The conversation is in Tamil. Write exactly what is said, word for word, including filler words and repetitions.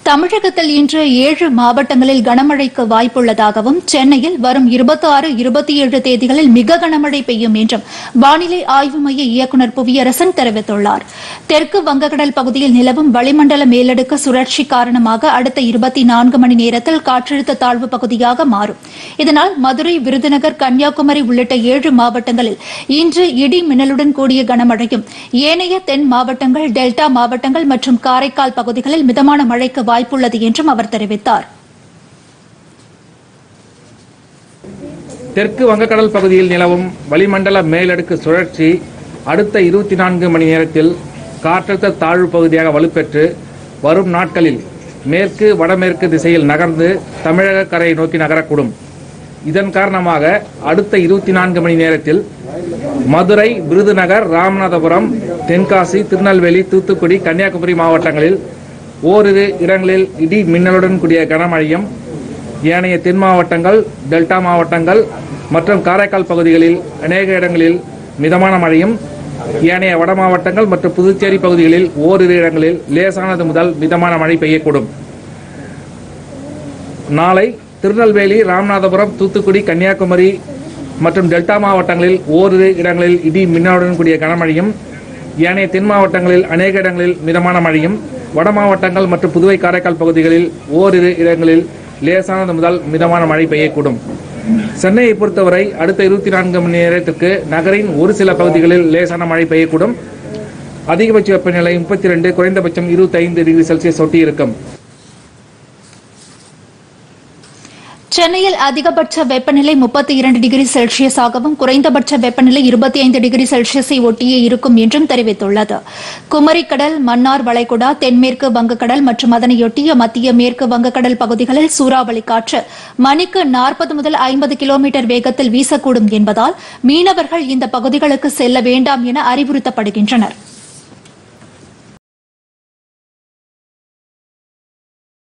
தமிழகத்தில் இன்று ஏழு மாவட்டங்களில் கனமழைக்கு வாய்ப்புள்ளதாகவும் சென்னையில் வரும் இருபத்தி ஆறு இருபத்தி ஏழு தேதிகளில் மிக கனமழை பெய்யும் என்றும் வானிலை ஆய்வு மைய இயக்குநர் புவியரசன் தெரிவித்துள்ளார். தெற்கு வங்கக்கடல் பகுதியில் நிலவும் வளிமண்டல மேலடுக்கு சுழற்சி காரணமாக அடுத்த இருபத்தி நான்கு மணி நேரத்தில் காற்றழுத்த தாழ்வு பகுதியாக மாறும். இதனால் மதுரை, விருதுநகர், கன்னியாகுமரி உள்ளிட்ட ஏழு மாவட்டங்களில் இன்று இடி மின்னலுடன் கூடிய கனமழையும், ஏனைய தென் மாவட்டங்கள், டெல்டா மாவட்டங்கள் மற்றும் காரைக்கால் பகுதிகளில் மிதமான மழைக்கு வாய்ப்புள்ளது என்றும் அவர் தெரிவித்தார். தெற்கு வங்கக்கடல் பகுதியில் நிலவும் வளிமண்டல மேலடுக்கு சுழற்சி அடுத்த இருபத்தி நான்கு மணி நேரத்தில் காற்றழுத்த தாழ்வு பகுதியாக வலுப்பெற்று வரும் நாட்களில் மேற்கு வடமேற்கு திசையில் நகர்ந்து தமிழக கரையை நோக்கி நகரக்கூடும். இதன் காரணமாக அடுத்த இருபத்தி நான்கு மணி நேரத்தில் மதுரை, விருதுநகர், ராமநாதபுரம், தென்காசி, திருநெல்வேலி, தூத்துக்குடி, கன்னியாகுமரி மாவட்டங்களில் ஓரிரு இடங்களில் இடி மின்னலுடன் கூடிய கனமழையும், ஏனைய தென் மாவட்டங்கள், டெல்டா மாவட்டங்கள் மற்றும் காரைக்கால் பகுதிகளில் அநேக இடங்களில் மிதமான மழையும், ஏனைய வட மாவட்டங்கள் மற்றும் புதுச்சேரி பகுதிகளில் ஓரிரு இடங்களில் லேசானது முதல் மிதமான மழை பெய்யக்கூடும். நாளை திருநெல்வேலி, ராமநாதபுரம், தூத்துக்குடி, கன்னியாகுமரி மற்றும் டெல்டா மாவட்டங்களில் ஓரிரு இடங்களில் இடி மின்னலுடன் கூடிய கனமழையும், ஏனைய தென் மாவட்டங்களில் அநேக இடங்களில் மிதமான மழையும், வட மாவட்டங்கள் மற்றும் புதுவை, காரைக்கால் பகுதிகளில் ஓரிரு இடங்களில் லேசானது முதல் மிதமான மழை பெய்யக்கூடும். சென்னையை பொறுத்தவரை அடுத்த இருபத்தி நான்கு மணி நேரத்திற்கு நகரின் ஒரு சில பகுதிகளில் லேசான மழை பெய்யக்கூடும். அதிகபட்ச வெப்பநிலை முப்பத்தி இரண்டு, குறைந்தபட்சம் இருபத்தி ஐந்து டிகிரி செல்சியஸ் ஒட்டி இருக்கும். சென்னையில் அதிகபட்ச வெப்பநிலை முப்பத்தி இரண்டு டிகிரி செல்சியஸாகவும் குறைந்தபட்ச வெப்பநிலை இருபத்தி ஐந்து டிகிரி செல்சியஸை ஒட்டியே இருக்கும் என்றும் தெரிவித்துள்ளது. குமரிக்கடல், மன்னார் வளைகுடா, தென்மேற்கு வங்கக்கடல் மற்றும் அதனையொட்டிய மத்திய மேற்கு வங்கக்கடல் பகுதிகளில் சூறாவளி காற்று மணிக்கு நாற்பது முதல் ஐம்பது கிலோமீட்டர் வேகத்தில் வீசக்கூடும் என்பதால் மீனவர்கள் இந்த பகுதிகளுக்கு செல்ல வேண்டாம் என அறிவுறுத்தப்படுகின்றனர்.